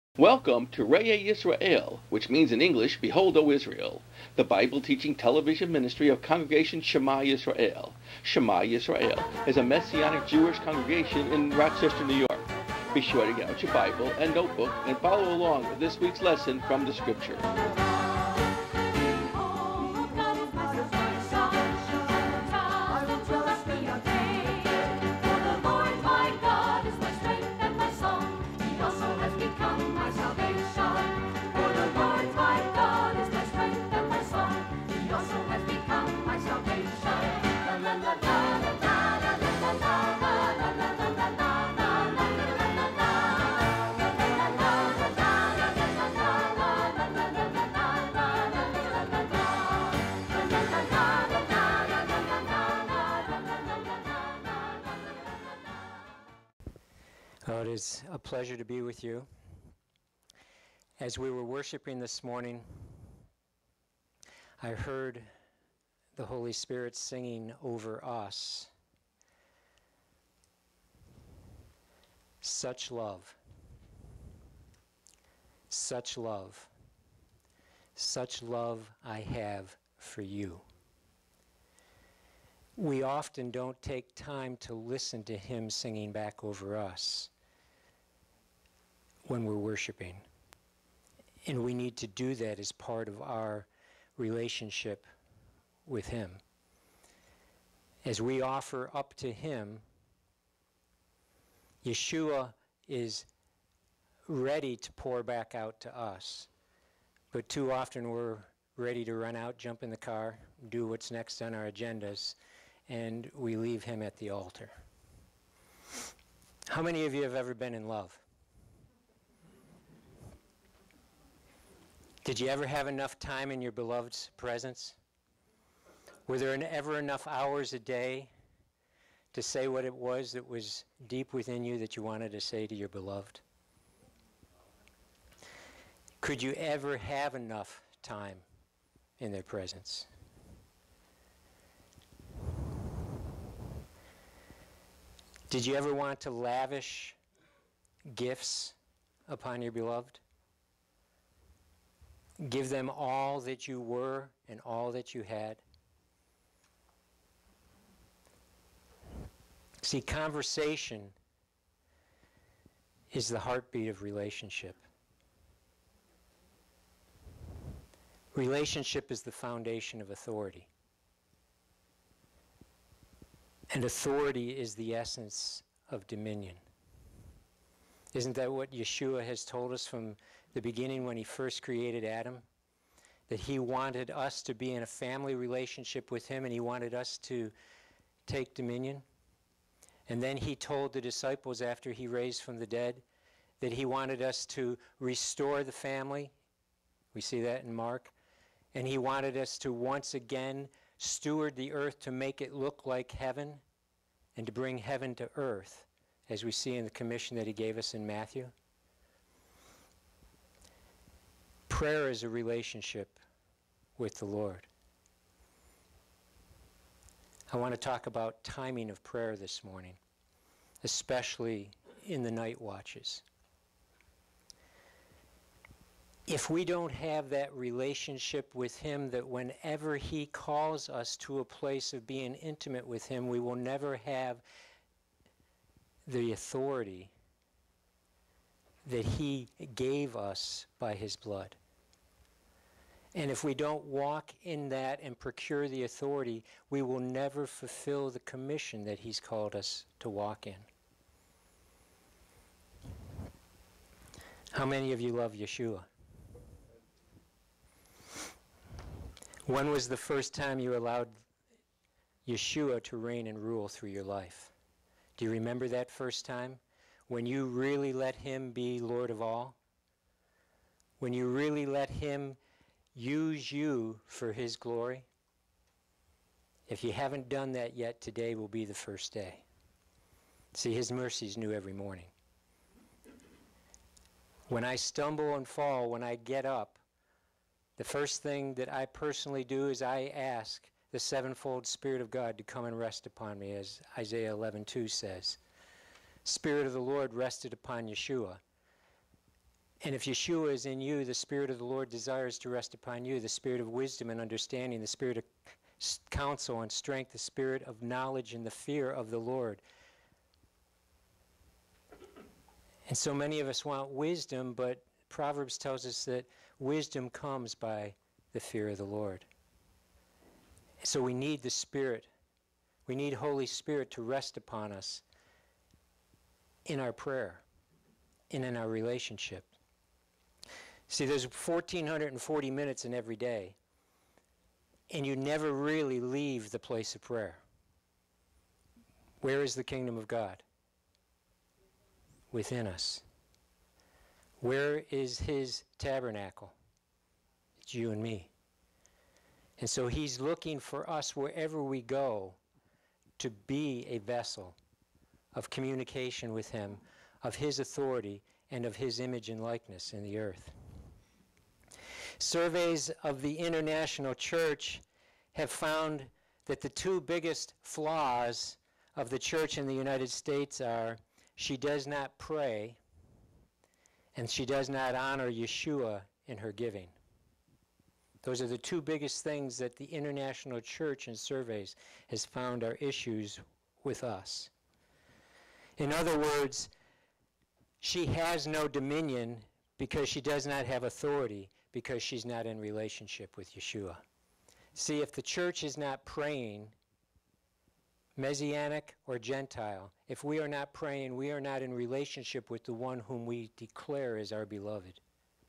Welcome to Reye Yisrael, which means in English, Behold, O Israel, the Bible-teaching television ministry of Congregation Shema Yisrael. Shema Yisrael is a Messianic Jewish congregation in Rochester, New York. Be sure to get out your Bible and notebook and follow along with this week's lesson from the Scripture. It is a pleasure to be with you. As we were worshiping this morning, I heard the Holy Spirit singing over us. Such love, such love, such love I have for you. We often don't take time to listen to him singing back over us when we're worshiping. And we need to do that as part of our relationship with him. As we offer up to him, Yeshua is ready to pour back out to us. But too often we're ready to run out, jump in the car, do what's next on our agendas, and we leave him at the altar. How many of you have ever been in love? Did you ever have enough time in your beloved's presence? Were there ever enough hours a day to say what it was that was deep within you that you wanted to say to your beloved? Could you ever have enough time in their presence? Did you ever want to lavish gifts upon your beloved? Give them all that you were and all that you had? See, conversation is the heartbeat of relationship. Relationship is the foundation of authority. And authority is the essence of dominion. Isn't that what Yeshua has told us from the beginning when he first created Adam? That he wanted us to be in a family relationship with him and he wanted us to take dominion. And then he told the disciples after he raised from the dead that he wanted us to restore the family. We see that in Mark. And he wanted us to once again steward the earth to make it look like heaven and to bring heaven to earth, as we see in the commission that he gave us in Matthew. Prayer is a relationship with the Lord. I want to talk about timing of prayer this morning, especially in the night watches. If we don't have that relationship with him, that whenever he calls us to a place of being intimate with him, we will never have the authority that he gave us by his blood. And if we don't walk in that and procure the authority, we will never fulfill the commission that he's called us to walk in. How many of you love Yeshua? When was the first time you allowed Yeshua to reign and rule through your life? Do you remember that first time? When you really let him be Lord of all? When you really let him use you for his glory? If you haven't done that yet, today will be the first day. See, his mercies new every morning. When I stumble and fall, when I get up, the first thing that I personally do is I ask the sevenfold Spirit of God to come and rest upon me, as Isaiah 11:2 says. Spirit of the Lord rested upon Yeshua. And if Yeshua is in you, the Spirit of the Lord desires to rest upon you, the Spirit of wisdom and understanding, the Spirit of counsel and strength, the Spirit of knowledge and the fear of the Lord. And so many of us want wisdom, but Proverbs tells us that wisdom comes by the fear of the Lord. So we need the Spirit. We need Holy Spirit to rest upon us in our prayer and in our relationship. See, there's 1,440 minutes in every day, and you never really leave the place of prayer. Where is the kingdom of God? Within us. Where is his tabernacle? It's you and me. And so he's looking for us wherever we go to be a vessel of communication with him, of his authority, and of his image and likeness in the earth. Surveys of the international church have found that the two biggest flaws of the church in the United States are she does not pray and she does not honor Yeshua in her giving. Those are the two biggest things that the international church in surveys has found are issues with us. In other words, she has no dominion because she does not have authority, because she's not in relationship with Yeshua. See, if the church is not praying, Messianic or Gentile, if we are not praying, we are not in relationship with the one whom we declare as our beloved.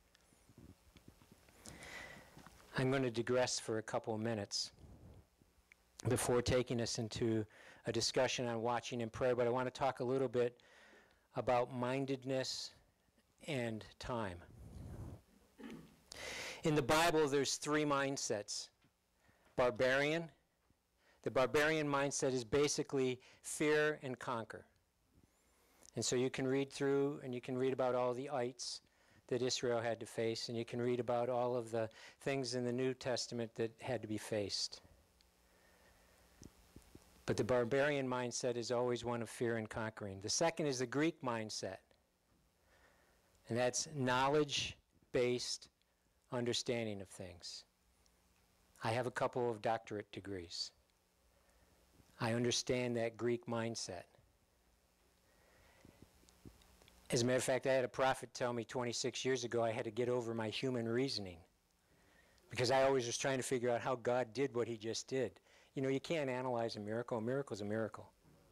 I'm going to digress for a couple of minutes before taking us into a discussion on watching and prayer, but I want to talk a little bit about mindedness and time. In the Bible, there's three mindsets. Barbarian. The barbarian mindset is basically fear and conquer. And so you can read through and you can read about all the ites that Israel had to face, and you can read about all of the things in the New Testament that had to be faced. But the barbarian mindset is always one of fear and conquering. The second is the Greek mindset, and that's knowledge-based understanding of things. I have a couple of doctorate degrees. I understand that Greek mindset. As a matter of fact, I had a prophet tell me 26 years ago I had to get over my human reasoning because I always was trying to figure out how God did what he just did. You know, you can't analyze a miracle. A miracle is a miracle.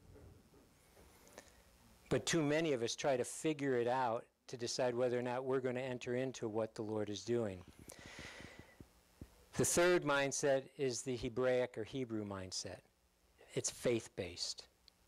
But too many of us try to figure it out to decide whether or not we're going to enter into what the Lord is doing. The third mindset is the Hebraic or Hebrew mindset. It's faith-based.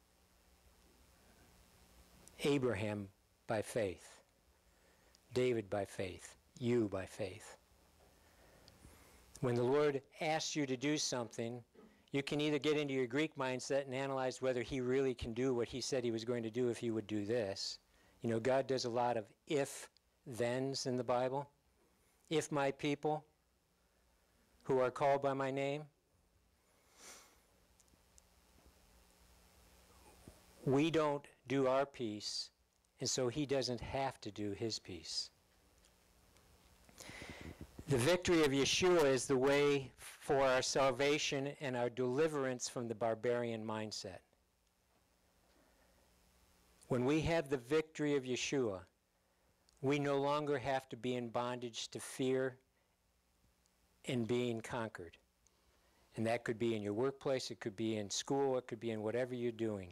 Abraham by faith. David by faith. You by faith. When the Lord asks you to do something, you can either get into your Greek mindset and analyze whether he really can do what he said he was going to do if he would do this. You know, God does a lot of if-thens in the Bible. If my people who are called by my name. We don't do our piece, and so he doesn't have to do his piece. The victory of Yeshua is the way for our salvation and our deliverance from the barbarian mindset. When we have the victory of Yeshua, we no longer have to be in bondage to fear and being conquered. And that could be in your workplace, it could be in school, it could be in whatever you're doing.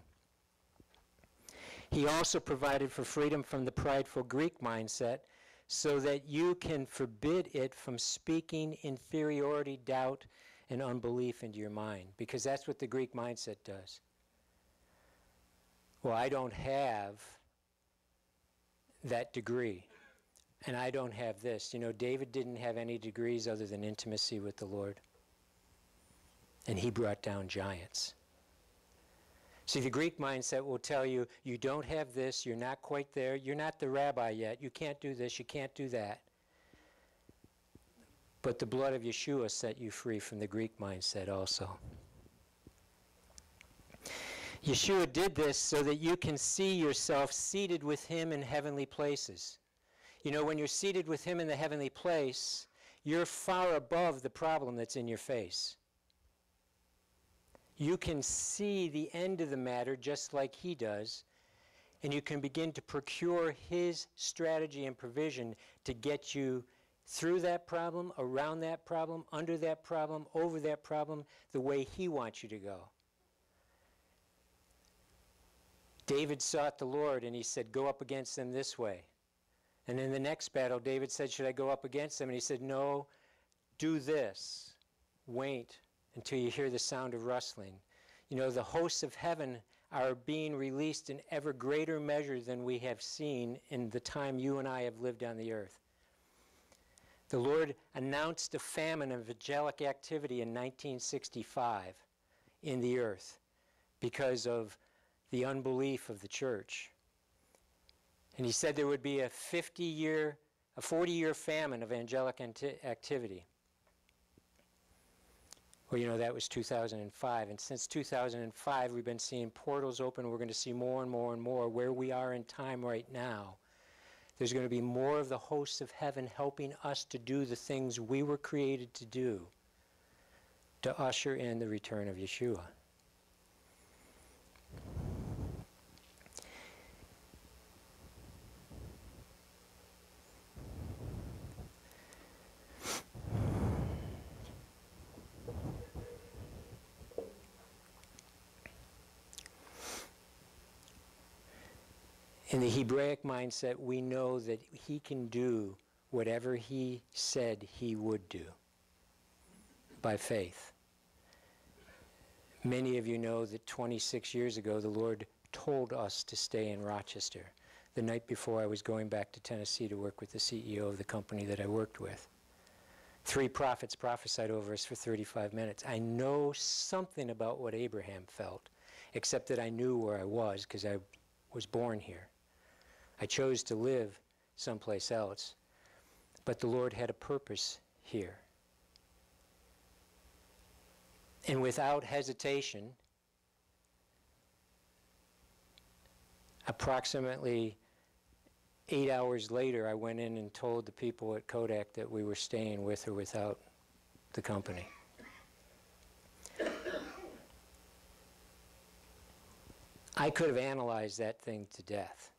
He also provided for freedom from the prideful Greek mindset so that you can forbid it from speaking inferiority, doubt, and unbelief into your mind, because that's what the Greek mindset does. Well, I don't have that degree, and I don't have this. You know, David didn't have any degrees other than intimacy with the Lord, and he brought down giants. See, the Greek mindset will tell you, you don't have this, you're not quite there, you're not the rabbi yet, you can't do this, you can't do that. But the blood of Yeshua set you free from the Greek mindset also. Yeshua did this so that you can see yourself seated with him in heavenly places. You know, when you're seated with him in the heavenly place, you're far above the problem that's in your face. You can see the end of the matter just like he does, and you can begin to procure his strategy and provision to get you through that problem, around that problem, under that problem, over that problem, the way he wants you to go. David sought the Lord, and he said, go up against them this way. And in the next battle, David said, should I go up against them? And he said, no, do this. Wait until you hear the sound of rustling. You know, the hosts of heaven are being released in ever greater measure than we have seen in the time you and I have lived on the earth. The Lord announced a famine of angelic activity in 1965 in the earth because of the unbelief of the church. And he said there would be a 40-year famine of angelic activity. Well, you know, that was 2005. And since 2005, we've been seeing portals open. We're going to see more and more and more. Where we are in time right now, there's going to be more of the hosts of heaven helping us to do the things we were created to do, to usher in the return of Yeshua. In the Hebraic mindset, we know that he can do whatever he said he would do by faith. Many of you know that 26 years ago, the Lord told us to stay in Rochester, the night before I was going back to Tennessee to work with the CEO of the company that I worked with. 3 prophets prophesied over us for 35 minutes. I know something about what Abraham felt, except that I knew where I was because I was born here. I chose to live someplace else, but the Lord had a purpose here. And without hesitation, approximately 8 hours later, I went in and told the people at Kodak that we were staying with or without the company. I could have analyzed that thing to death.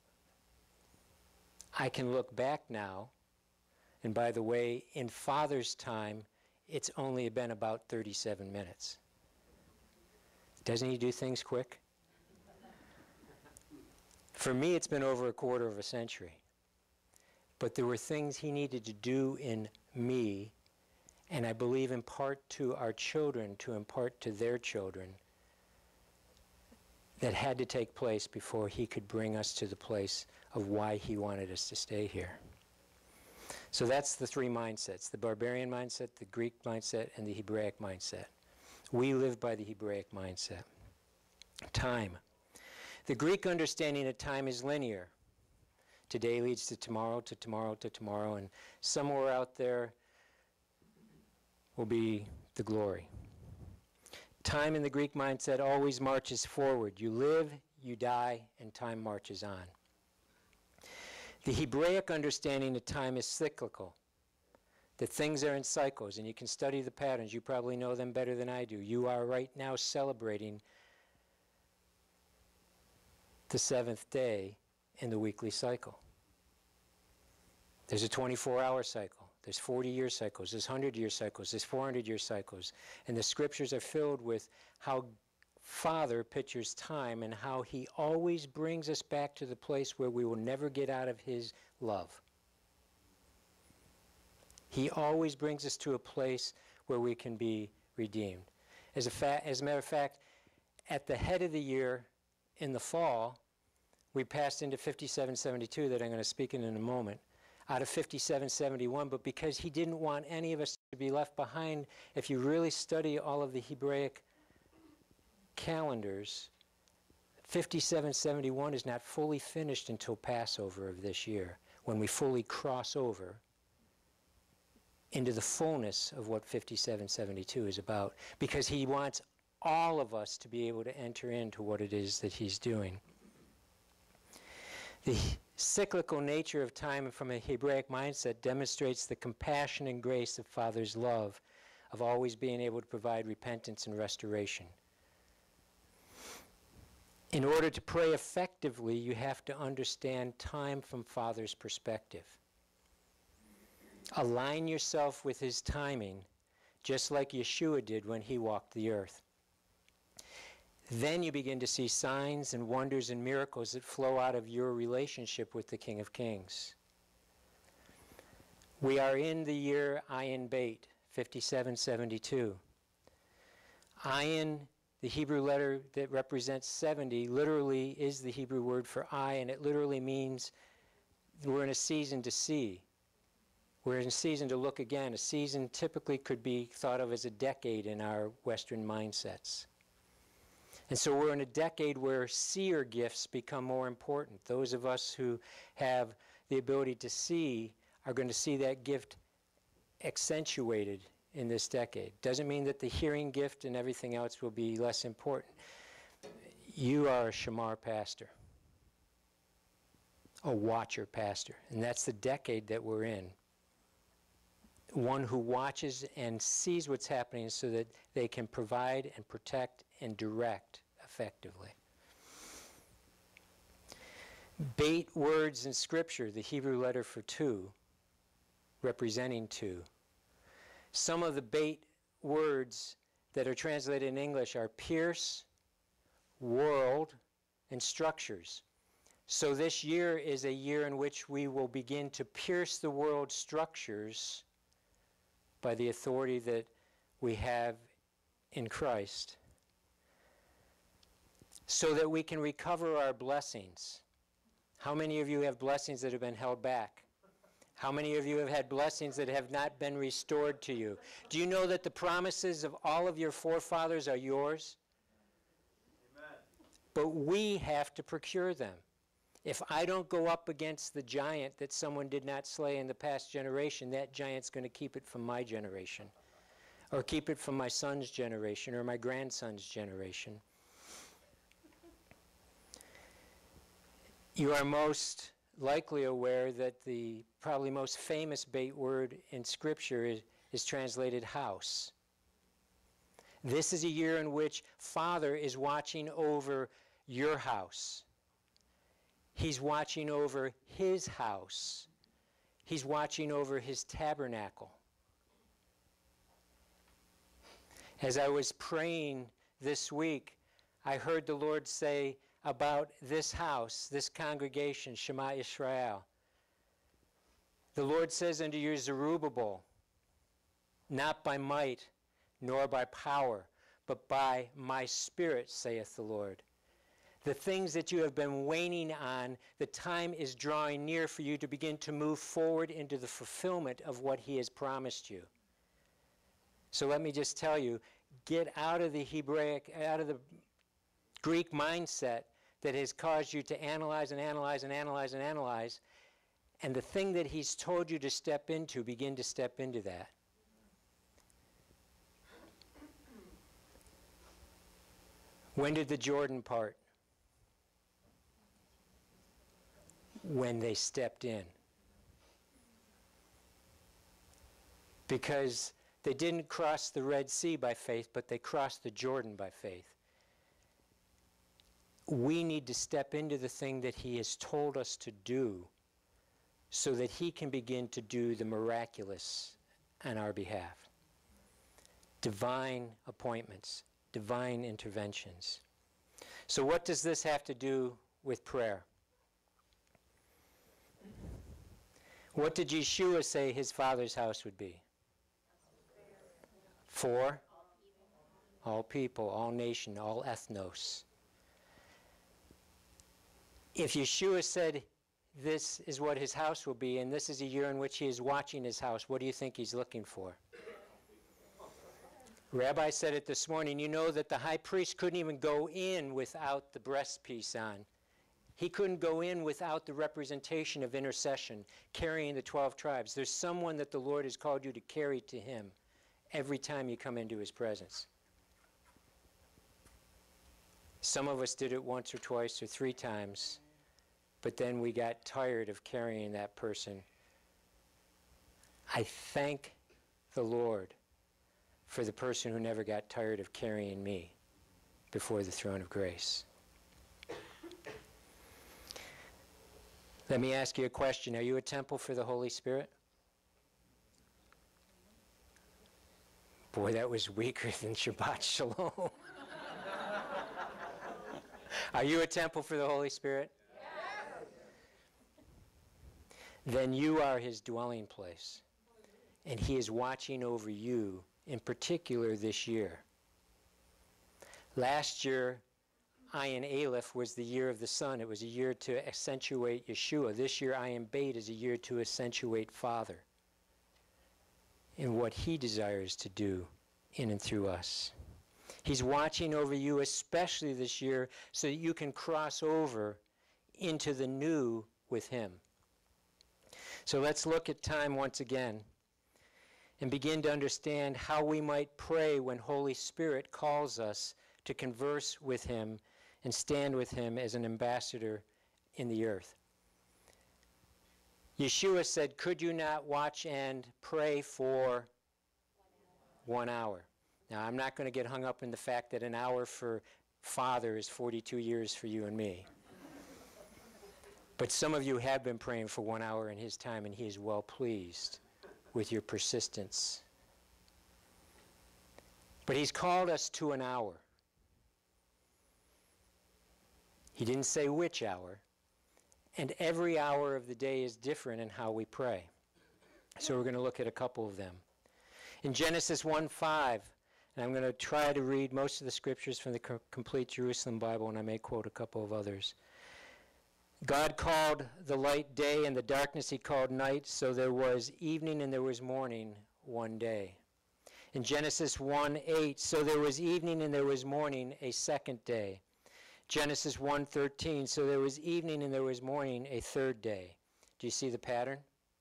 I can look back now, and by the way, in Father's time, it's only been about 37 minutes. Doesn't he do things quick? For me, it's been over a quarter of a century. But there were things he needed to do in me, and I believe in part to our children, to impart to their children, that had to take place before he could bring us to the place of why he wanted us to stay here. So that's the 3 mindsets, the barbarian mindset, the Greek mindset, and the Hebraic mindset. We live by the Hebraic mindset. Time. The Greek understanding of time is linear. Today leads to tomorrow, to tomorrow, to tomorrow, and somewhere out there will be the glory. Time in the Greek mindset always marches forward. You live, you die, and time marches on. The Hebraic understanding of time is cyclical, that things are in cycles, and you can study the patterns. You probably know them better than I do. You are right now celebrating the 7th day in the weekly cycle. There's a 24-hour cycle. There's 40-year cycles. There's 100-year cycles. There's 400-year cycles. And the scriptures are filled with how Father pictures time and how he always brings us back to the place where we will never get out of his love. He always brings us to a place where we can be redeemed. As a matter of fact, at the head of the year in the fall, we passed into 5772 that I'm going to speak in a moment, out of 5771, but because he didn't want any of us to be left behind, if you really study all of the Hebraic calendars, 5771 is not fully finished until Passover of this year, when we fully cross over into the fullness of what 5772 is about, because he wants all of us to be able to enter into what it is that he's doing. cyclical nature of time from a Hebraic mindset demonstrates the compassion and grace of Father's love of always being able to provide repentance and restoration. In order to pray effectively, you have to understand time from Father's perspective. Align yourself with his timing, just like Yeshua did when he walked the earth. Then you begin to see signs and wonders and miracles that flow out of your relationship with the King of Kings. We are in the year Ayin Beit, 5772. Ayin, the Hebrew letter that represents 70, literally is the Hebrew word for eye, and it literally means we're in a season to see. We're in a season to look again. A season typically could be thought of as a decade in our Western mindsets. And so we're in a decade where seer gifts become more important. Those of us who have the ability to see are going to see that gift accentuated in this decade. Doesn't mean that the hearing gift and everything else will be less important. You are a shamar pastor, a watcher pastor, and that's the decade that we're in. One who watches and sees what's happening so that they can provide and protect and direct effectively. Beit words in Scripture, the Hebrew letter for two, representing two. Some of the beit words that are translated in English are pierce, world, and structures. So this year is a year in which we will begin to pierce the world structures by the authority that we have in Christ, so that we can recover our blessings. How many of you have blessings that have been held back? How many of you have had blessings that have not been restored to you? Do you know that the promises of all of your forefathers are yours? Amen. But we have to procure them. If I don't go up against the giant that someone did not slay in the past generation, that giant's going to keep it from my generation, or keep it from my son's generation, or my grandson's generation. You are most likely aware that the probably most famous beit word in Scripture is translated house. This is a year in which Father is watching over your house. He's watching over his house. He's watching over his tabernacle. As I was praying this week, I heard the Lord say about this house, this congregation, Shema Israel. The Lord says unto you, Zerubbabel, not by might nor by power, but by my Spirit, saith the Lord. The things that you have been waning on, the time is drawing near for you to begin to move forward into the fulfillment of what he has promised you. So let me just tell you, get out of the Hebraic, out of the Greek mindset that has caused you to analyze and analyze and analyze and analyze, and the thing that he's told you to step into, begin to step into that. When did the Jordan part? When they stepped in. Because they didn't cross the Red Sea by faith, but they crossed the Jordan by faith. We need to step into the thing that he has told us to do so that he can begin to do the miraculous on our behalf. Divine appointments, divine interventions. So what does this have to do with prayer? What did Yeshua say his Father's house would be? For all people, all nation, all ethnos. If Yeshua said this is what his house will be, and this is a year in which he is watching his house, what do you think he's looking for? Rabbi said it this morning, you know that the high priest couldn't even go in without the breastpiece on. He couldn't go in without the representation of intercession, carrying the 12 tribes. There's someone that the Lord has called you to carry to him every time you come into his presence. Some of us did it once or twice or 3 times, but then we got tired of carrying that person. I thank the Lord for the person who never got tired of carrying me before the throne of grace. Let me ask you a question. Are you a temple for the Holy Spirit? Boy, that was weaker than Shabbat Shalom. Are you a temple for the Holy Spirit? Yes. Then you are his dwelling place. And he is watching over you, in particular this year. Last year, Ayin Aleph was the year of the sun. It was a year to accentuate Yeshua. This year, Ayin Beit is a year to accentuate Father in what he desires to do in and through us. He's watching over you, especially this year, so that you can cross over into the new with him. So let's look at time once again and begin to understand how we might pray when Holy Spirit calls us to converse with him and stand with him as an ambassador in the earth. Yeshua said, could you not watch and pray for 1 hour? Now, I'm not going to get hung up in the fact that an hour for Father is 42 years for you and me. But some of you have been praying for 1 hour in his time, and he is well pleased with your persistence. But he's called us to an hour. He didn't say which hour. And every hour of the day is different in how we pray. So we're going to look at a couple of them. In Genesis 1:5, and I'm going to try to read most of the scriptures from the Complete Jerusalem Bible, and I may quote a couple of others. God called the light day, and the darkness he called night, so there was evening and there was morning one day. In Genesis 1:8, so there was evening and there was morning a second day. Genesis 1:13, so there was evening and there was morning a third day. Do you see the pattern?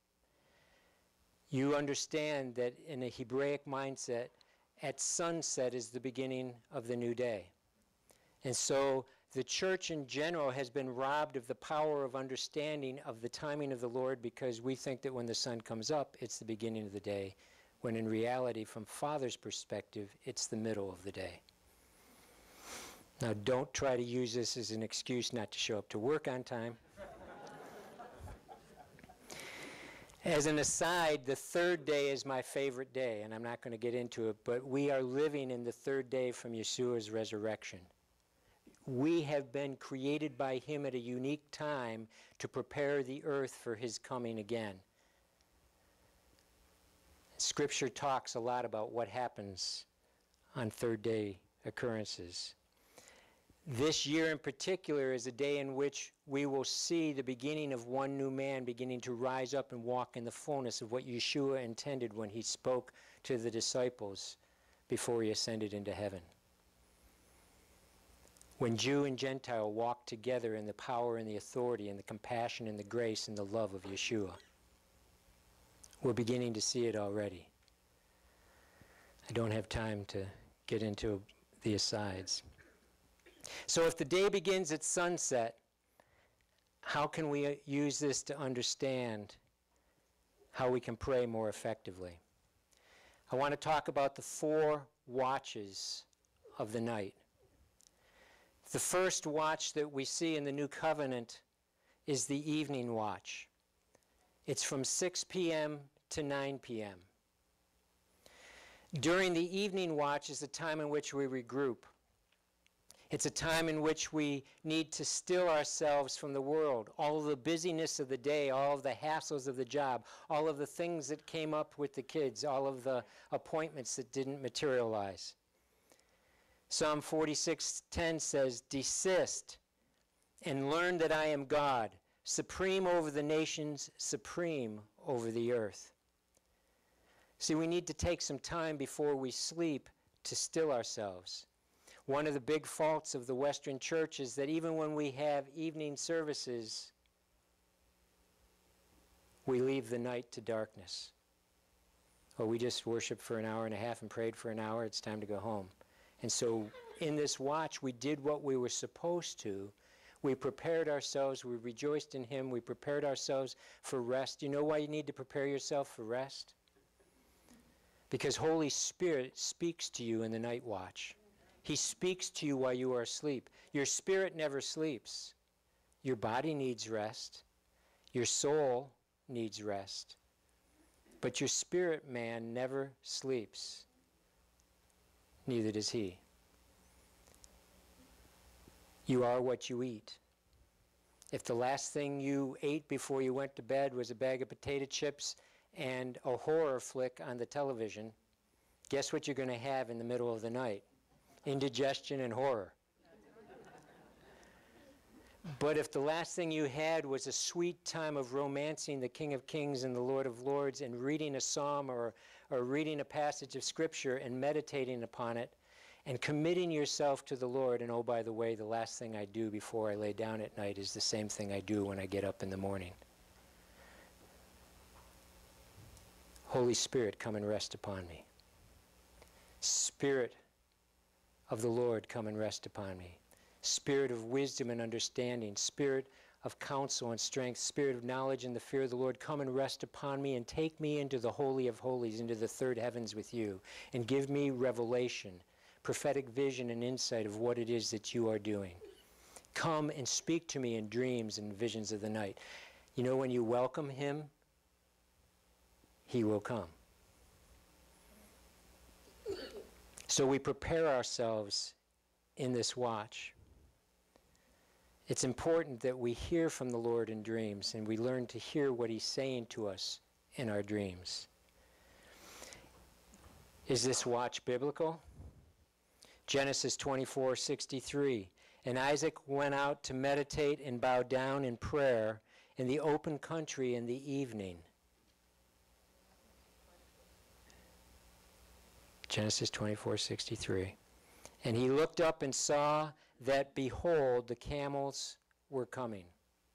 You understand that in a Hebraic mindset, at sunset is the beginning of the new day. And so the church in general has been robbed of the power of understanding of the timing of the Lord, because we think that when the sun comes up, it's the beginning of the day, when in reality, from Father's perspective, it's the middle of the day. Now, don't try to use this as an excuse not to show up to work on time. As an aside, the third day is my favorite day, and I'm not going to get into it, but we are living in the third day from Yeshua's resurrection. We have been created by him at a unique time to prepare the earth for his coming again. Scripture talks a lot about what happens on third day occurrences. This year in particular is a day in which we will see the beginning of one new man beginning to rise up and walk in the fullness of what Yeshua intended when he spoke to the disciples before he ascended into heaven. When Jew and Gentile walk together in the power and the authority and the compassion and the grace and the love of Yeshua. We're beginning to see it already. I don't have time to get into the asides. So if the day begins at sunset, how can we use this to understand how we can pray more effectively? I want to talk about the 4 watches of the night. The first watch that we see in the New Covenant is the evening watch. It's from 6 p.m. to 9 p.m. During the evening watch is a time in which we regroup. It's a time in which we need to still ourselves from the world, all of the busyness of the day, all of the hassles of the job, all of the things that came up with the kids, all of the appointments that didn't materialize. Psalm 46:10 says, desist and learn that I am God, supreme over the nations, supreme over the earth. See, we need to take some time before we sleep to still ourselves. One of the big faults of the Western church is that even when we have evening services, we leave the night to darkness. Or we just worshiped for an hour and a half and prayed for an hour, it's time to go home. And so in this watch, we did what we were supposed to. We prepared ourselves. We rejoiced in him. We prepared ourselves for rest. You know why you need to prepare yourself for rest? Because Holy Spirit speaks to you in the night watch. He speaks to you while you are asleep. Your spirit never sleeps. Your body needs rest. Your soul needs rest. But your spirit man never sleeps. Neither does he. You are what you eat. If the last thing you ate before you went to bed was a bag of potato chips and a horror flick on the television, guess what you're going to have in the middle of the night? Indigestion and horror. But if the last thing you had was a sweet time of romancing the King of Kings and the Lord of Lords and reading a psalm or reading a passage of Scripture and meditating upon it and committing yourself to the Lord, and oh, by the way, the last thing I do before I lay down at night is the same thing I do when I get up in the morning. Holy Spirit, come and rest upon me. Spirit of the Lord, come and rest upon me. Spirit of wisdom and understanding, spirit of counsel and strength, spirit of knowledge and the fear of the Lord, come and rest upon me and take me into the Holy of Holies, into the third heavens with you, and give me revelation, prophetic vision and insight of what it is that you are doing. Come and speak to me in dreams and visions of the night. You know, when you welcome him, he will come. So we prepare ourselves in this watch. It's important that we hear from the Lord in dreams and we learn to hear what he's saying to us in our dreams. Is this watch biblical? Genesis 24:63. And Isaac went out to meditate and bow down in prayer in the open country in the evening. Genesis 24:63. And he looked up and saw that, behold, the camels were coming.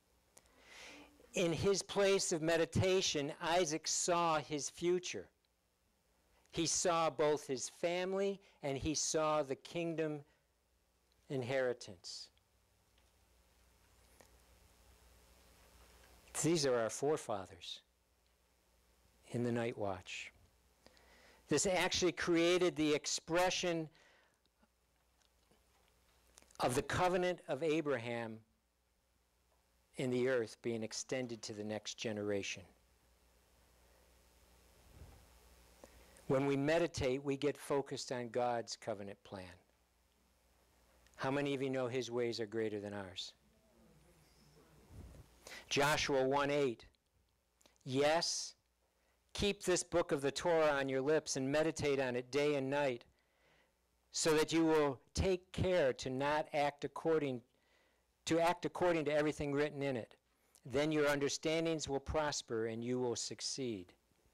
In his place of meditation, Isaac saw his future. He saw both his family and he saw the kingdom inheritance. These are our forefathers in the night watch. This actually created the expression of the covenant of Abraham in the earth being extended to the next generation. When we meditate, we get focused on God's covenant plan. How many of you know his ways are greater than ours? Joshua 1:8. Yes, keep this book of the Torah on your lips and meditate on it day and night, so that you will take care to act according to everything written in it. Then your understandings will prosper and you will succeed.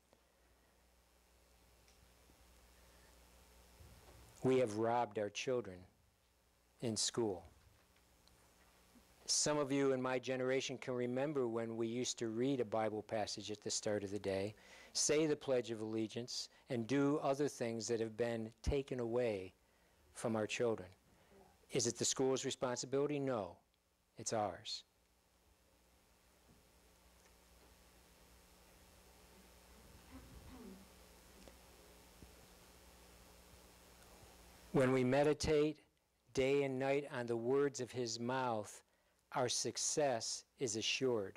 We have robbed our children in school. Some of you in my generation can remember when we used to read a Bible passage at the start of the day, say the Pledge of Allegiance, and do other things that have been taken away from our children. Is it the school's responsibility? No, it's ours. When we meditate day and night on the words of his mouth, our success is assured.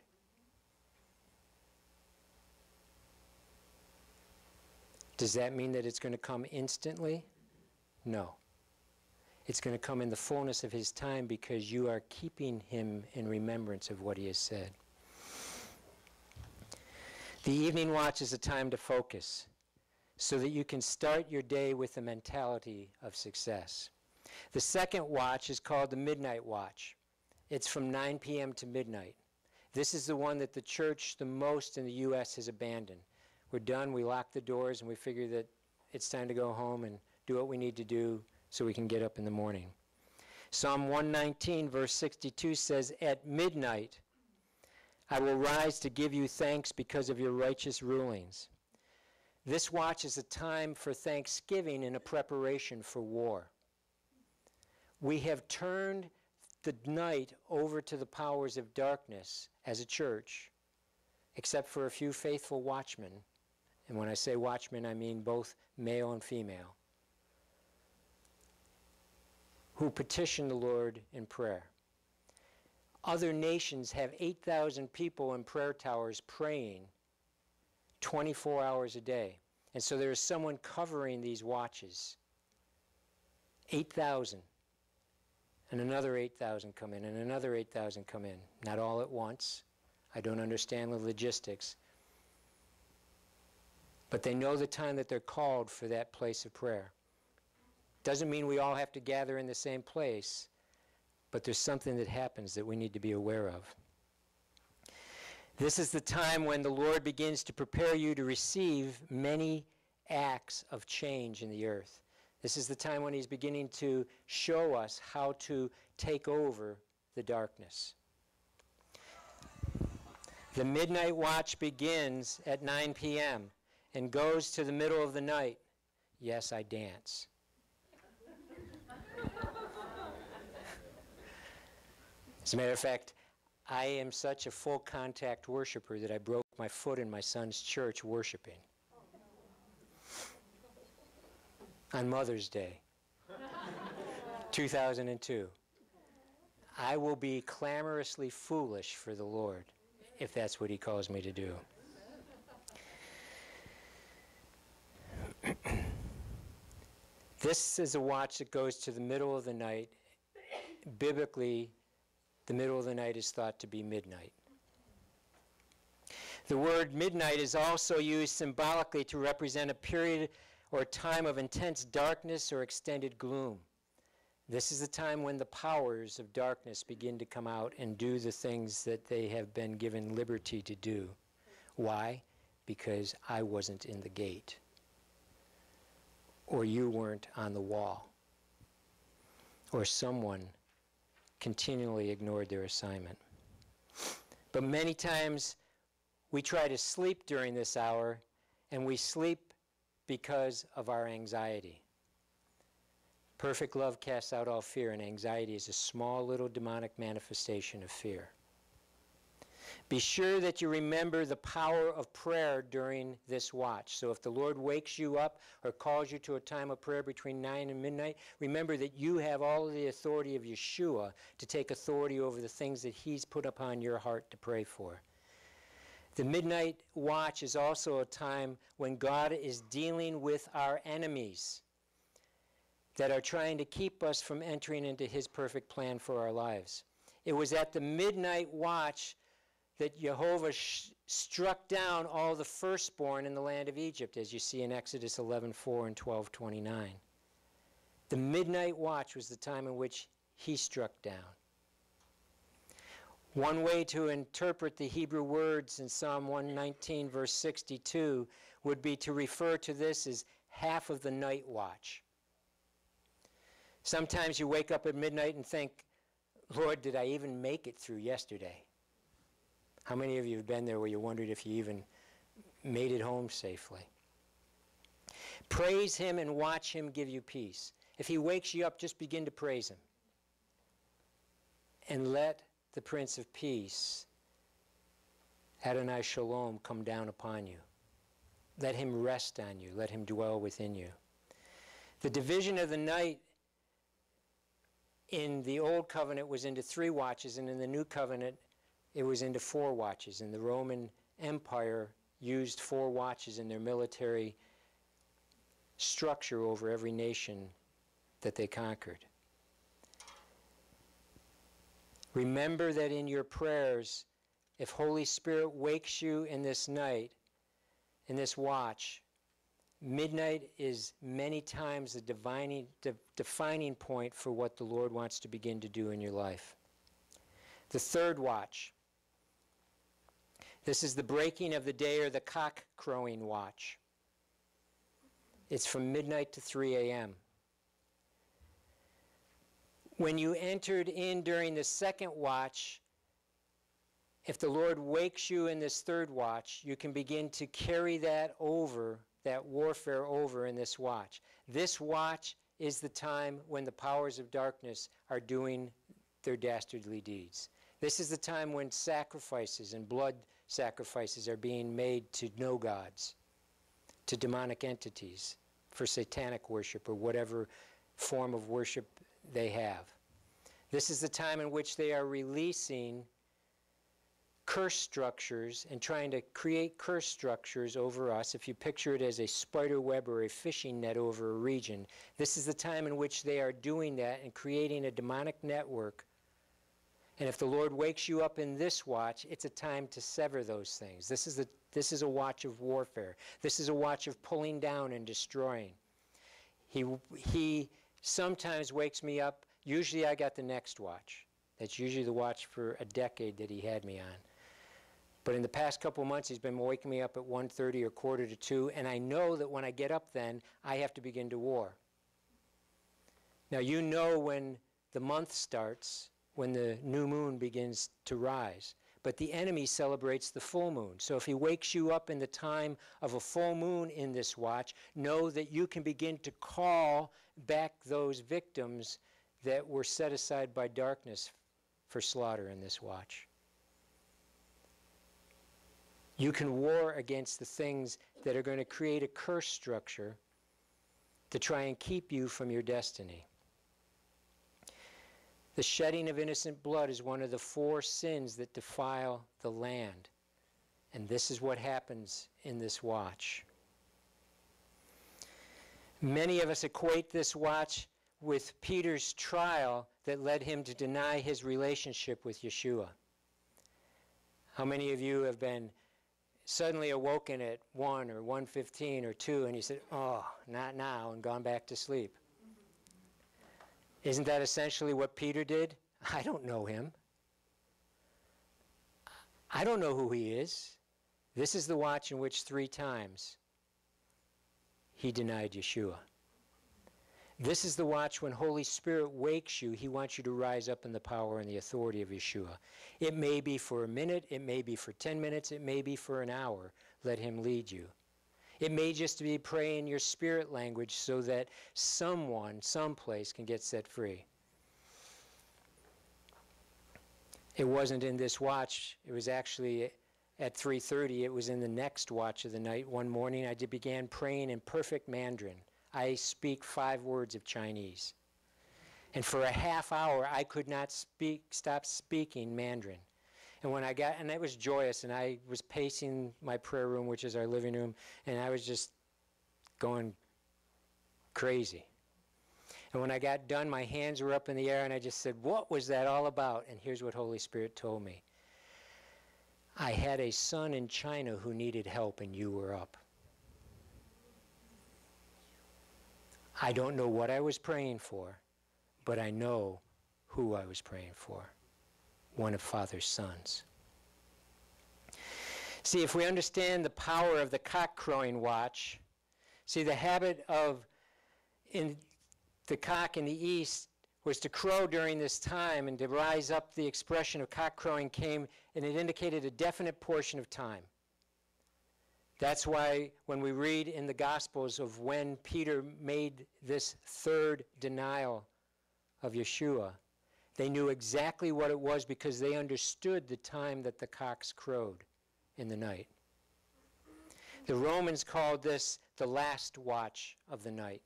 Does that mean that it's going to come instantly? No. It's going to come in the fullness of his time because you are keeping him in remembrance of what he has said. The evening watch is a time to focus so that you can start your day with the mentality of success. The second watch is called the midnight watch. It's from 9 p.m. to midnight. This is the one that the church the most in the U.S. has abandoned. We're done, we lock the doors, and we figure that it's time to go home and do what we need to do so we can get up in the morning. Psalm 119, verse 62 says, "At midnight I will rise to give you thanks because of your righteous rulings." This watch is a time for thanksgiving and a preparation for war. We have turned the night over to the powers of darkness as a church, except for a few faithful watchmen. And when I say watchmen, I mean both male and female, who petition the Lord in prayer. Other nations have 8,000 people in prayer towers praying 24 hours a day. And so there is someone covering these watches. 8,000. And another 8,000 come in, and another 8,000 come in. Not all at once. I don't understand the logistics. But they know the time that they're called for that place of prayer. Doesn't mean we all have to gather in the same place, but there's something that happens that we need to be aware of. This is the time when the Lord begins to prepare you to receive many acts of change in the earth. This is the time when he's beginning to show us how to take over the darkness. The midnight watch begins at 9 p.m. and goes to the middle of the night. Yes, I dance. As a matter of fact, I am such a full contact worshiper that I broke my foot in my son's church worshiping. On Mother's Day, 2002. I will be clamorously foolish for the Lord, if that's what he calls me to do. This is a watch that goes to the middle of the night. Biblically, the middle of the night is thought to be midnight. The word midnight is also used symbolically to represent a period or time of intense darkness or extended gloom. This is the time when the powers of darkness begin to come out and do the things that they have been given liberty to do. Why? Because I wasn't in the gate, or you weren't on the wall, or someone continually ignored their assignment. But many times we try to sleep during this hour, and we sleep because of our anxiety. Perfect love casts out all fear, and anxiety is a small little demonic manifestation of fear. Be sure that you remember the power of prayer during this watch. So if the Lord wakes you up or calls you to a time of prayer between 9 and midnight, remember that you have all of the authority of Yeshua to take authority over the things that he's put upon your heart to pray for. The midnight watch is also a time when God is dealing with our enemies that are trying to keep us from entering into his perfect plan for our lives. It was at the midnight watch that Jehovah struck down all the firstborn in the land of Egypt, as you see in Exodus 11:4 and 12:29. The midnight watch was the time in which he struck down. One way to interpret the Hebrew words in Psalm 119, verse 62, would be to refer to this as half of the night watch. Sometimes you wake up at midnight and think, Lord, did I even make it through yesterday? How many of you have been there where you wondered if you even made it home safely? Praise him and watch him give you peace. If he wakes you up, just begin to praise him. And let the Prince of Peace, Adonai Shalom, come down upon you. Let him rest on you. Let him dwell within you. The division of the night in the Old Covenant was into 3 watches, and in the New Covenant it was into 4 watches. And the Roman Empire used 4 watches in their military structure over every nation that they conquered. Remember that in your prayers, if Holy Spirit wakes you in this night, in this watch, midnight is many times the defining point for what the Lord wants to begin to do in your life. The third watch. This is the breaking of the day, or the cock crowing watch. It's from midnight to 3 a.m. When you entered in during the second watch, if the Lord wakes you in this third watch, you can begin to carry that over, that warfare over in this watch. This watch is the time when the powers of darkness are doing their dastardly deeds. This is the time when sacrifices and blood sacrifices are being made to no gods, to demonic entities, for satanic worship or whatever form of worship they have. This is the time in which they are releasing curse structures and trying to create curse structures over us. If you picture it as a spider web or a fishing net over a region, this is the time in which they are doing that and creating a demonic network. And if the Lord wakes you up in this watch, it's a time to sever those things. This is a watch of warfare. This is a watch of pulling down and destroying. He sometimes wakes me up. Usually I got the next watch. That's usually the watch for a decade that he had me on. But in the past couple of months, he's been waking me up at 1:30 or 1:45, and I know that when I get up then, I have to begin to war. Now, you know when the month starts, when the new moon begins to rise. But the enemy celebrates the full moon. So if he wakes you up in the time of a full moon in this watch, know that you can begin to call back those victims that were set aside by darkness for slaughter in this watch. You can war against the things that are going to create a curse structure to try and keep you from your destiny. The shedding of innocent blood is one of the 4 sins that defile the land. And this is what happens in this watch. Many of us equate this watch with Peter's trial that led him to deny his relationship with Yeshua. How many of you have been suddenly awoken at 1 or 1:15 or 2 and you said, "Oh, not now," and gone back to sleep? Isn't that essentially what Peter did? I don't know him. I don't know who he is. This is the watch in which 3 times he denied Yeshua. This is the watch when Holy Spirit wakes you. He wants you to rise up in the power and the authority of Yeshua. It may be for a minute, it may be for 10 minutes, it may be for an hour. Let him lead you. It may just be praying your spirit language so that someone, someplace can get set free. It wasn't in this watch. It was actually at 3:30. It was in the next watch of the night. One morning I began praying in perfect Mandarin. I speak 5 words of Chinese. And for a half hour I could not stop speaking Mandarin. And it was joyous, and I was pacing my prayer room, which is our living room, and I was just going crazy. And when I got done, my hands were up in the air, and I just said, "What was that all about?" And here's what Holy Spirit told me. I had a son in China who needed help, and you were up. I don't know what I was praying for, but I know who I was praying for. One of Father's sons. See, if we understand the power of the cock crowing watch, see, the habit of in the cock in the east was to crow during this time, and to rise up, the expression of cock crowing came, and it indicated a definite portion of time. That's why when we read in the Gospels of when Peter made this 3rd denial of Yeshua, they knew exactly what it was because they understood the time that the cocks crowed in the night. The Romans called this the last watch of the night.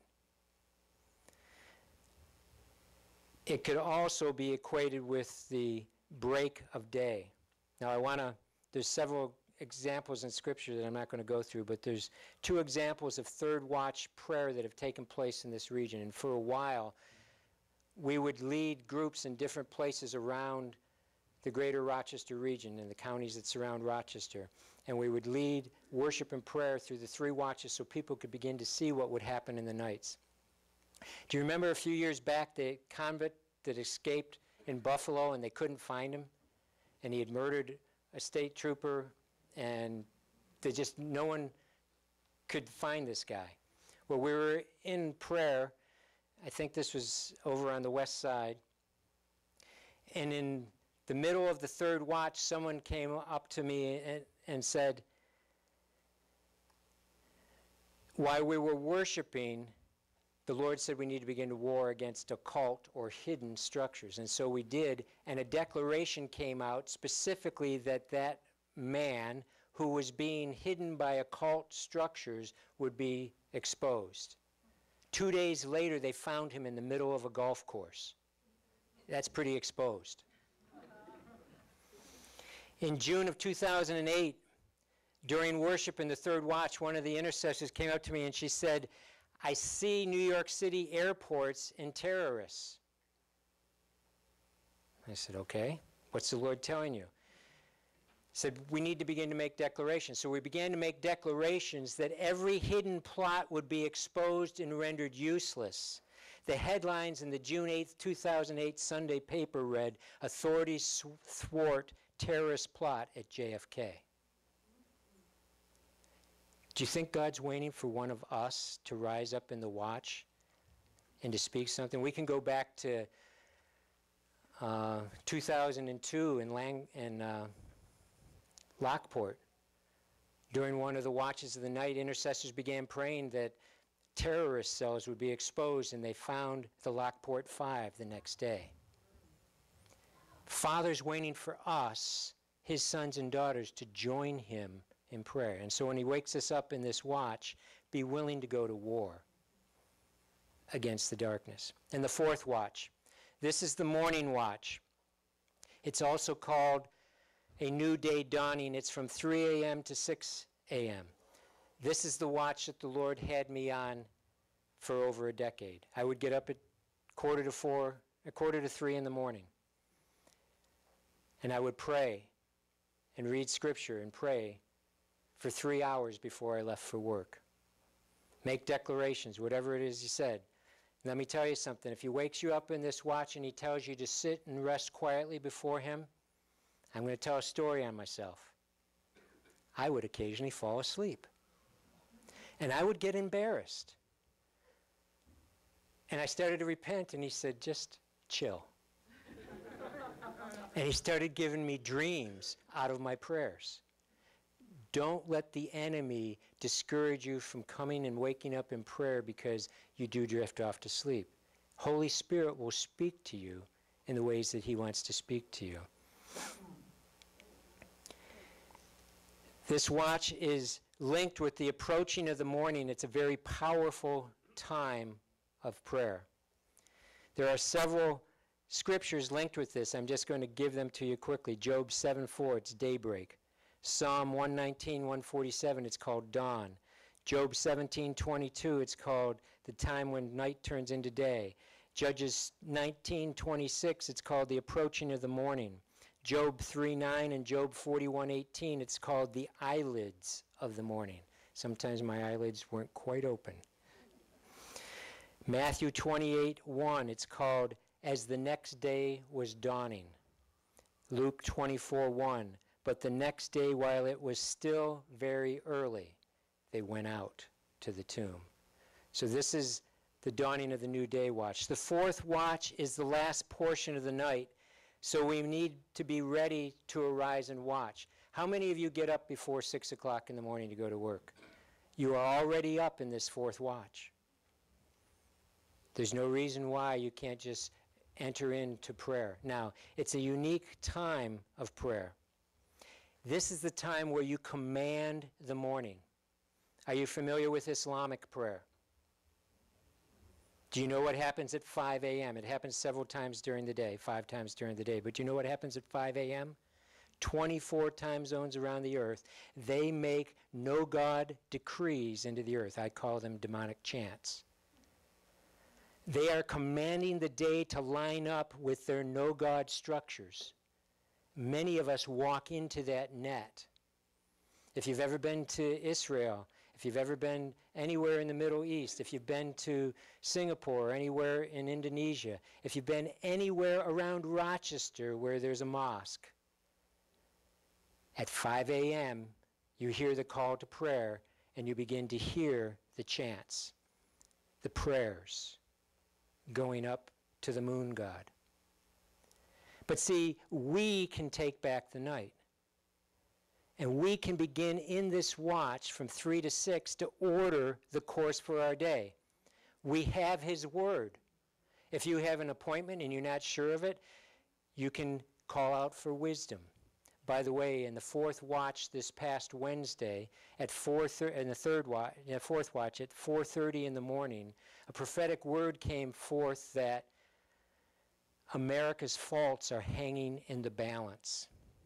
It could also be equated with the break of day. Now there's several examples in Scripture that I'm not going to go through, but there's 2 examples of 3rd watch prayer that have taken place in this region. And for a while, we would lead groups in different places around the greater Rochester region and the counties that surround Rochester. And we would lead worship and prayer through the 3 watches so people could begin to see what would happen in the nights. Do you remember a few years back the convict that escaped in Buffalo and they couldn't find him? And he had murdered a state trooper, and no one could find this guy. Well, we were in prayer. I think this was over on the west side. And in the middle of the 3rd watch, someone came up to me and said, while we were worshiping, the Lord said we need to begin to war against occult or hidden structures. And so we did, and a declaration came out specifically that that man who was being hidden by occult structures would be exposed. 2 days later, they found him in the middle of a golf course. That's pretty exposed. In June of 2008, during worship in the third watch, one of the intercessors came up to me and she said, I see New York City airports and terrorists. I said, okay, what's the Lord telling you? He said, we need to begin to make declarations. So we began to make declarations that every hidden plot would be exposed and rendered useless. The headlines in the June 8, 2008 Sunday paper read, authorities thwart terrorist plot at JFK. Do you think God's waiting for one of us to rise up in the watch and to speak something? We can go back to 2002 in Lockport. During one of the watches of the night, intercessors began praying that terrorist cells would be exposed, and they found the Lockport 5 the next day. Father's waiting for us, his sons and daughters, to join him in prayer. And so when he wakes us up in this watch, be willing to go to war against the darkness. And the fourth watch, this is the morning watch. It's also called a new day dawning. It's from 3 a.m. to 6 a.m. This is the watch that the Lord had me on for over a decade. I would get up at 3 in the morning, and I would pray and read scripture and pray for 3 hours before I left for work. Make declarations, whatever it is he said. Let me tell you something. If he wakes you up in this watch and he tells you to sit and rest quietly before him, I'm going to tell a story on myself. I would occasionally fall asleep. And I would get embarrassed. And I started to repent, and he said, just chill. And he started giving me dreams out of my prayers. Don't let the enemy discourage you from coming and waking up in prayer because you do drift off to sleep. Holy Spirit will speak to you in the ways that he wants to speak to you. This watch is linked with the approaching of the morning. It's a very powerful time of prayer. There are several scriptures linked with this. I'm just going to give them to you quickly. Job 7:4, it's daybreak. Psalm 119, 147, it's called dawn. Job 17:22, it's called the time when night turns into day. Judges 19:26, it's called the approaching of the morning. Job 3:9 and Job 41:18, it's called the eyelids of the morning. Sometimes my eyelids weren't quite open. Matthew 28:1, it's called as the next day was dawning. Luke 24:1, but the next day while it was still very early, they went out to the tomb. So this is the dawning of the new day watch. The fourth watch is the last portion of the night, so we need to be ready to arise and watch. How many of you get up before 6 o'clock in the morning to go to work? You are already up in this fourth watch. There's no reason why you can't just enter into prayer. Now, it's a unique time of prayer. This is the time where you command the morning. Are you familiar with Islamic prayer? Do you know what happens at 5 a.m.? It happens several times during the day, 5 times during the day. But do you know what happens at 5 a.m.? 24 time zones around the earth. They make no God decrees into the earth. I call them demonic chants. They are commanding the day to line up with their no God structures. Many of us walk into that net. If you've ever been to Israel, if you've ever been anywhere in the Middle East, if you've been to Singapore or anywhere in Indonesia, if you've been anywhere around Rochester where there's a mosque, at 5 a.m. you hear the call to prayer and you begin to hear the chants, the prayers going up to the moon god. But see, we can take back the night. And we can begin in this watch from 3 to 6 to order the course for our day. We have his word. If you have an appointment and you're not sure of it, you can call out for wisdom. By the way, in the fourth watch this past Wednesday at 4:30, in the fourth watch at 4:30 in the morning, a prophetic word came forth that America's faults are hanging in the balance.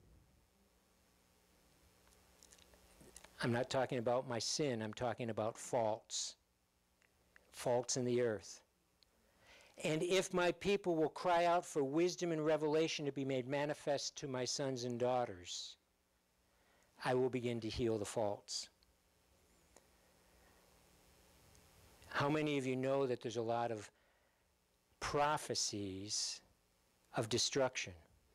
I'm not talking about my sin, I'm talking about faults. Faults in the earth. And if my people will cry out for wisdom and revelation to be made manifest to my sons and daughters, I will begin to heal the faults. How many of you know that there's a lot of prophecies of destruction?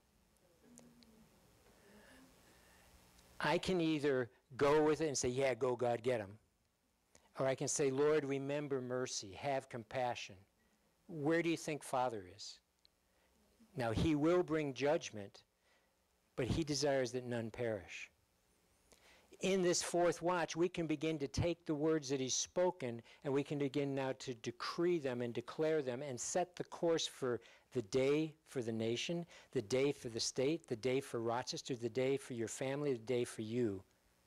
I can either go with it and say, yeah, go God, get them. Or I can say, Lord, remember mercy, have compassion. Where do you think Father is? Now, he will bring judgment, but he desires that none perish. In this fourth watch, we can begin to take the words that he's spoken, and we can begin now to decree them and declare them and set the course for the day for the nation, the day for the state, the day for Rochester, the day for your family, the day for you.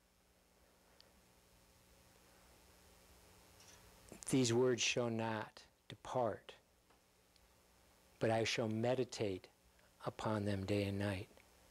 These words shall not depart, but I shall meditate upon them day and night.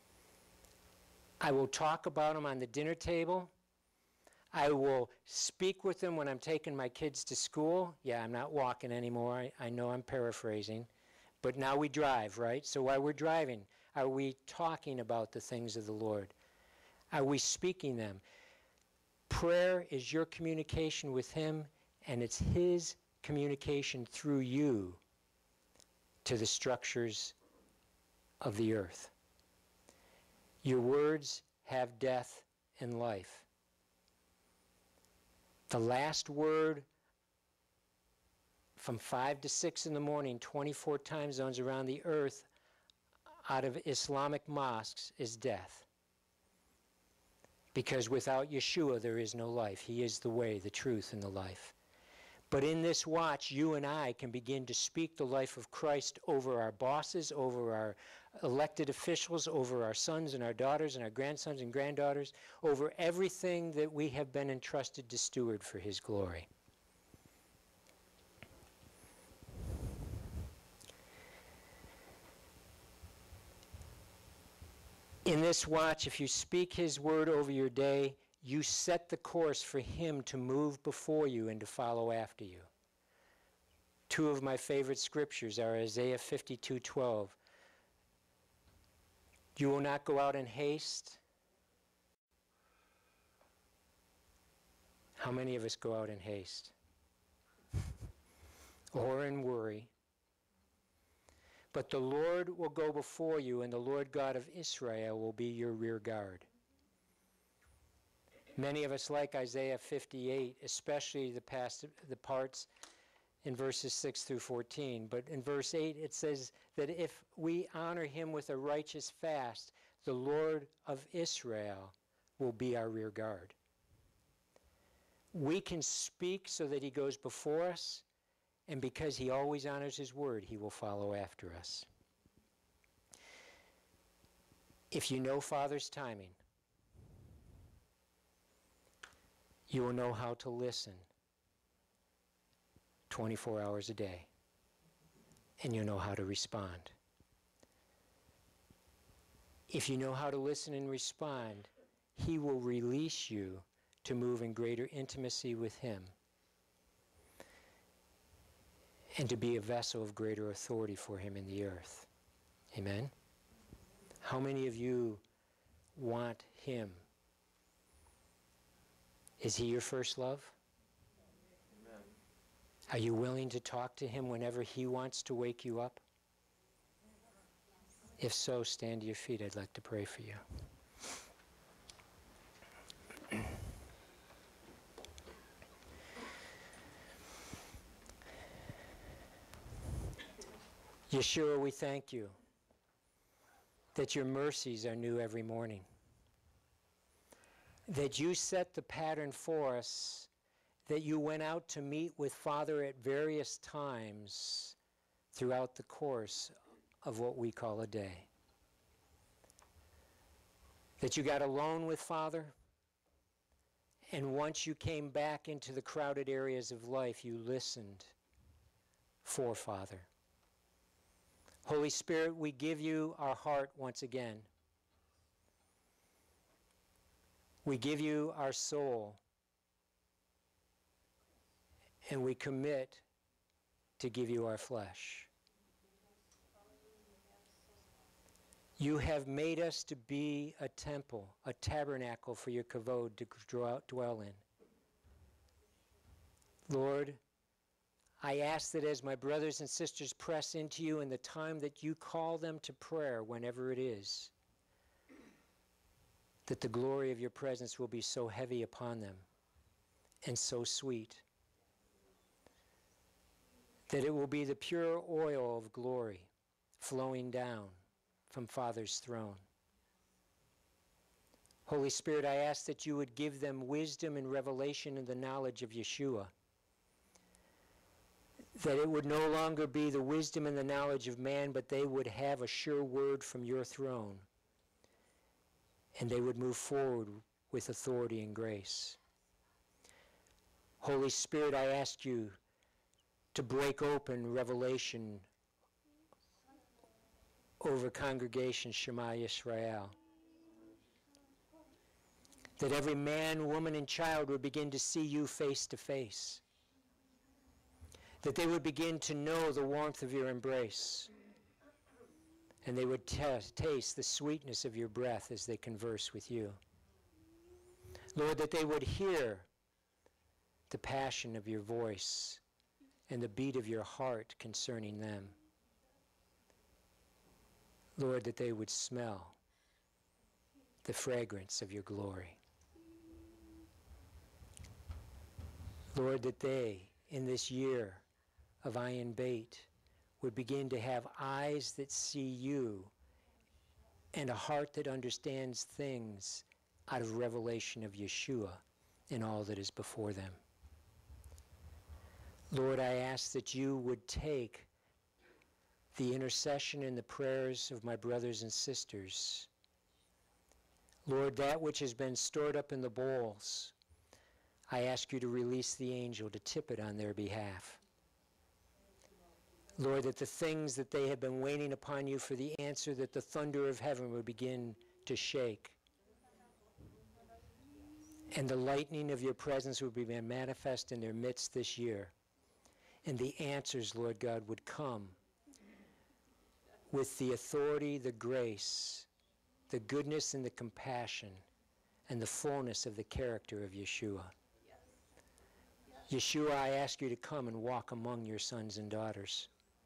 I will talk about them on the dinner table. I will speak with them when I'm taking my kids to school. Yeah, I'm not walking anymore. I know I'm paraphrasing. But now we drive, right? So while we're driving, are we talking about the things of the Lord? Are we speaking them? Prayer is your communication with him, and it's his communication through you to the structures of the earth. Your words have death and life. The last word from 5 to 6 in the morning, 24 time zones around the earth, out of Islamic mosques, is death. Because without Yeshua there is no life. He is the way, the truth, and the life. But in this watch, you and I can begin to speak the life of Christ over our bosses, over our elected officials, over our sons and our daughters and our grandsons and granddaughters, over everything that we have been entrusted to steward for his glory. In this watch, if you speak his word over your day, you set the course for him to move before you and to follow after you. Two of my favorite scriptures are Isaiah 52:12. You will not go out in haste. How many of us go out in haste? Or in worry? But the Lord will go before you, and the Lord God of Israel will be your rear guard. Many of us like Isaiah 58, especially the parts in verses 6 through 14. But in verse 8 it says that if we honor him with a righteous fast, the Lord of Israel will be our rear guard. We can speak so that he goes before us, and because he always honors his word, he will follow after us. If you know Father's timing, you will know how to listen 24 hours a day, and you'll know how to respond. If you know how to listen and respond, he will release you to move in greater intimacy with him and to be a vessel of greater authority for him in the earth. Amen? How many of you want him? Is he your first love? Amen. Are you willing to talk to him whenever he wants to wake you up? If so, stand to your feet. I'd like to pray for you. Yeshua, we thank you that your mercies are new every morning, that you set the pattern for us that you went out to meet with Father at various times throughout the course of what we call a day. That you got alone with Father, and once you came back into the crowded areas of life, you listened for Father. Holy Spirit, we give you our heart once again. We give you our soul, and we commit to give you our flesh. You have made us to be a temple, a tabernacle for your kavod to dwell in. Lord, I ask that as my brothers and sisters press into you in the time that you call them to prayer, whenever it is, that the glory of your presence will be so heavy upon them and so sweet, that it will be the pure oil of glory flowing down from Father's throne. Holy Spirit, I ask that you would give them wisdom and revelation in the knowledge of Yeshua, that it would no longer be the wisdom and the knowledge of man, but they would have a sure word from your throne, and they would move forward with authority and grace. Holy Spirit, I ask you to break open revelation over congregation Shema Yisrael. That every man, woman, and child would begin to see you face to face. That they would begin to know the warmth of your embrace. And they would taste the sweetness of your breath as they converse with you. Lord, that they would hear the passion of your voice and the beat of your heart concerning them. Lord, that they would smell the fragrance of your glory. Lord, that they, in this year of Ayin Beit, would begin to have eyes that see you and a heart that understands things out of revelation of Yeshua in all that is before them. Lord, I ask that you would take the intercession and the prayers of my brothers and sisters. Lord, that which has been stored up in the bowls, I ask you to release the angel to tip it on their behalf. Lord, that the things that they have been waiting upon you for the answer, that the thunder of heaven would begin to shake. And the lightning of your presence would be manifest in their midst this year. And the answers, Lord God, would come with the authority, the grace, the goodness and the compassion, and the fullness of the character of Yeshua. Yeshua, I ask you to come and walk among your sons and daughters.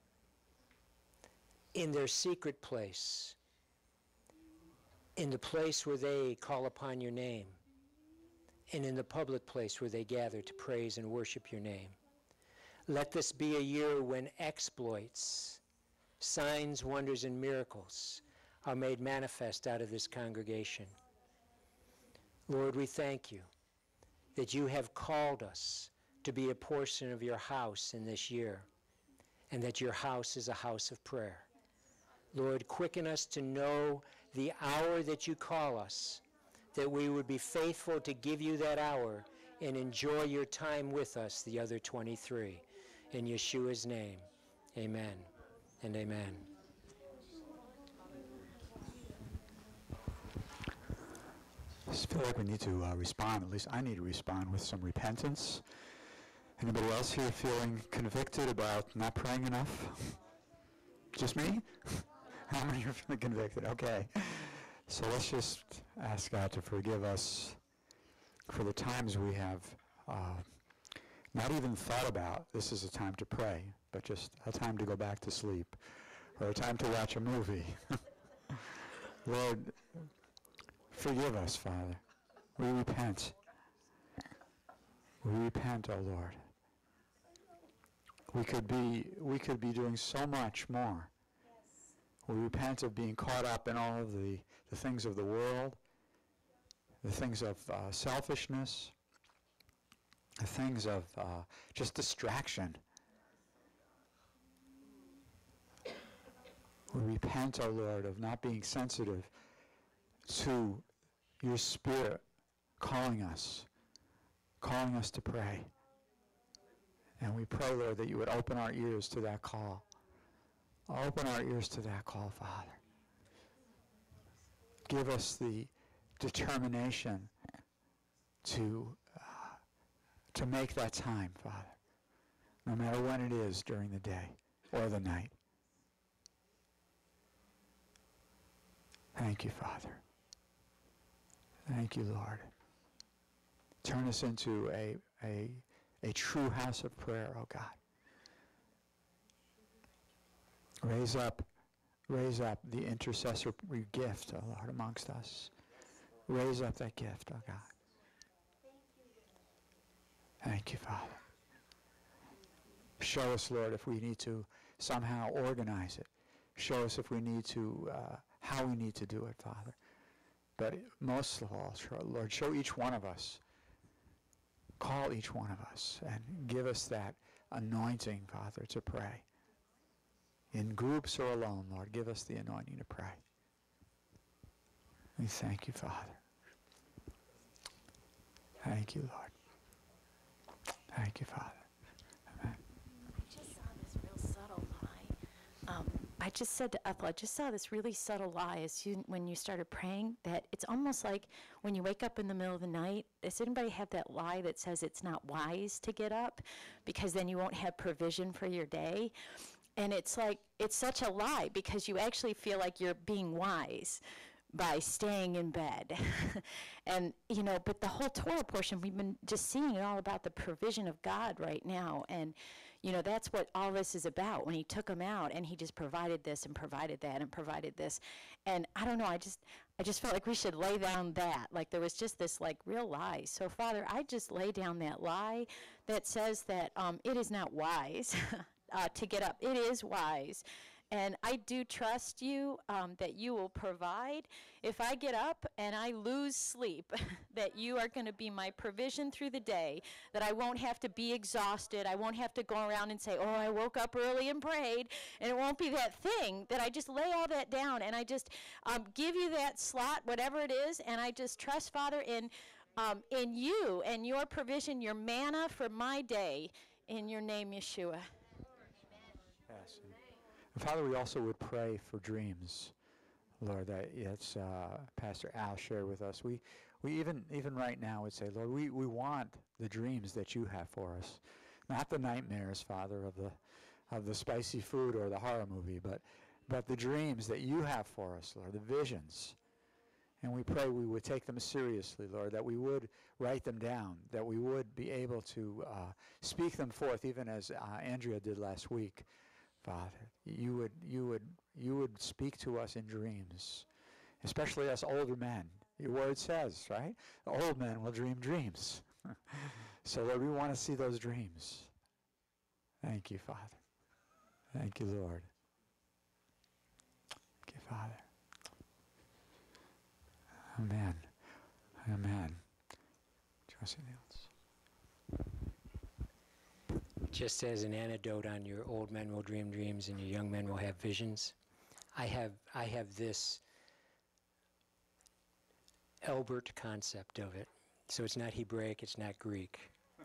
In their secret place, in the place where they call upon your name, and in the public place where they gather to praise and worship your name. Let this be a year when exploits, signs, wonders, and miracles are made manifest out of this congregation. Lord, we thank you that you have called us to be a portion of your house in this year, and that your house is a house of prayer. Lord, quicken us to know the hour that you call us, that we would be faithful to give you that hour and enjoy your time with us the other 23. In Yeshua's name, amen and amen. I just feel like we need to respond. At least I need to respond with some repentance. Anybody else here feeling convicted about not praying enough? Just me? How many are feeling convicted? Okay. So let's just ask God to forgive us for the times we have not even thought about this is a time to pray, but just a time to go back to sleep, or a time to watch a movie. Lord, forgive us, Father. We repent. We repent, O Lord. We could be doing so much more. We repent of being caught up in all of the things of the world, the things of selfishness, the the things of just distraction. We repent, O Lord, of not being sensitive to your Spirit calling us to pray. And we pray, Lord, that you would open our ears to that call. Open our ears to that call, Father. Give us the determination to make that time, Father, no matter when it is during the day or the night. Thank you, Father. Thank you, Lord. Turn us into a true house of prayer, oh God. Raise up the intercessory gift, oh Lord, amongst us. Raise up that gift, oh God. Thank you, Father. Show us, Lord, if we need to somehow organize it. Show us if we need to, how we need to do it, Father. But most of all, Lord, show each one of us. Call each one of us and give us that anointing, Father, to pray. In groups or alone, Lord, give us the anointing to pray. We thank you, Father. Thank you, Lord. Thank you, Father. Amen. I just saw this real subtle lie. I just said to Ethel, I just saw this really subtle lie when you started praying, that it's almost like when you wake up in the middle of the night, does anybody have that lie that says it's not wise to get up because then you won't have provision for your day? And it's like, it's such a lie because you actually feel like you're being wise by staying in bed. And, but the whole Torah portion, we've been just seeing it all about the provision of God right now. And, that's what all this is about. When he took them out and he just provided this and provided that and provided this. And I don't know, I just felt like we should lay down that. Like there was just this like real lie. So Father, I just lay down that lie that says that it is not wise to get up. It is wise. And I do trust you that you will provide. If I get up and I lose sleep, that you are going to be my provision through the day, that I won't have to be exhausted. I won't have to go around and say, oh, I woke up early and prayed. And it won't be that thing, that I just lay all that down and I just give you that slot, whatever it is, and I just trust, Father, in you and your provision, your manna for my day, in your name, Yeshua. Yes. And Father, we also would pray for dreams, Lord, that it's Pastor Al shared with us. We even right now would say, Lord, we want the dreams that you have for us, not the nightmares, Father, of the spicy food or the horror movie, but the dreams that you have for us, Lord, the visions. And we pray we would take them seriously, Lord, that we would write them down, that we would be able to speak them forth, even as Andrea did last week. Father, you would speak to us in dreams, especially us older men. Your word says, right? The old men will dream dreams. So, Lord, we want to see those dreams. Thank you, Father. Thank you, Lord. Thank you, Father. Amen. Amen. Do you want to say anything else? Just as an antidote on your old men will dream dreams and your young men will have visions, I have this Elbert concept of it. So it's not Hebraic, it's not Greek.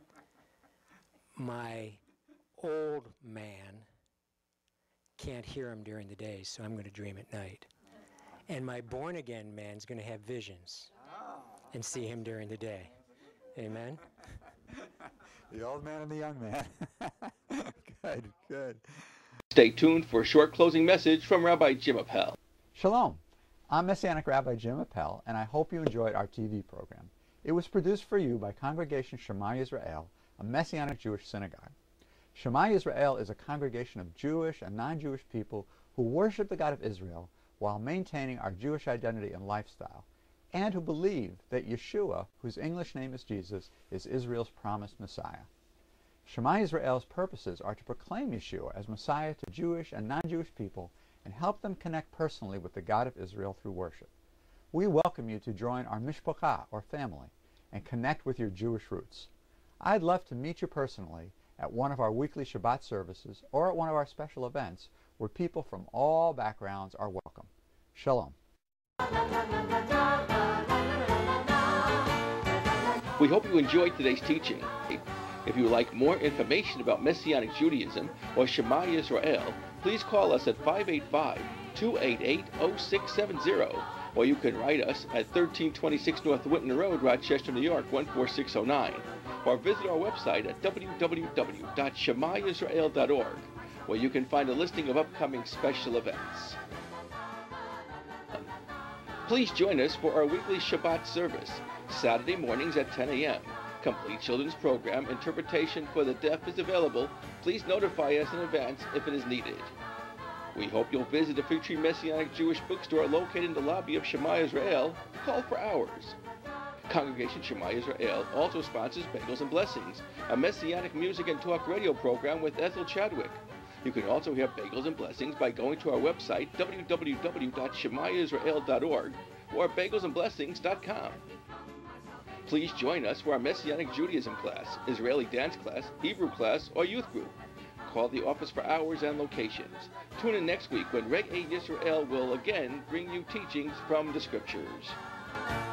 My old man can't hear him during the day, so I'm going to dream at night. And my born-again man's going to have visions and see him during the day. Amen? The old man and the young man. Good, good. Stay tuned for a short closing message from Rabbi Jim Appel. Shalom. I'm Messianic Rabbi Jim Appel, and I hope you enjoyed our TV program. It was produced for you by Congregation Shema Yisrael, a Messianic Jewish synagogue. Shema Yisrael is a congregation of Jewish and non-Jewish people who worship the God of Israel while maintaining our Jewish identity and lifestyle, and who believe that Yeshua, whose English name is Jesus, is Israel's promised Messiah. Shema Yisrael's purposes are to proclaim Yeshua as Messiah to Jewish and non-Jewish people and help them connect personally with the God of Israel through worship. We welcome you to join our mishpachah, or family, and connect with your Jewish roots. I'd love to meet you personally at one of our weekly Shabbat services or at one of our special events where people from all backgrounds are welcome. Shalom. We hope you enjoyed today's teaching. If you would like more information about Messianic Judaism or Shema Yisrael, please call us at 585-288-0670, or you can write us at 1326 North Winton Road, Rochester, New York, 14609, or visit our website at www.shemayisrael.org, where you can find a listing of upcoming special events. Please join us for our weekly Shabbat service, Saturday mornings at 10 a.m. Complete children's program interpretation for the deaf is available. Please notify us in advance if it is needed. We hope you'll visit the Fig Tree Messianic Jewish bookstore located in the lobby of Shema Israel. Call for hours. Congregation Shema Israel also sponsors Bagels and Blessings, a Messianic music and talk radio program with Ethel Chadwick. You can also hear Bagels and Blessings by going to our website, www.shemayisrael.org, or bagelsandblessings.com. Please join us for our Messianic Judaism class, Israeli dance class, Hebrew class, or youth group. Call the office for hours and locations. Tune in next week when Reg A. Yisrael will again bring you teachings from the Scriptures.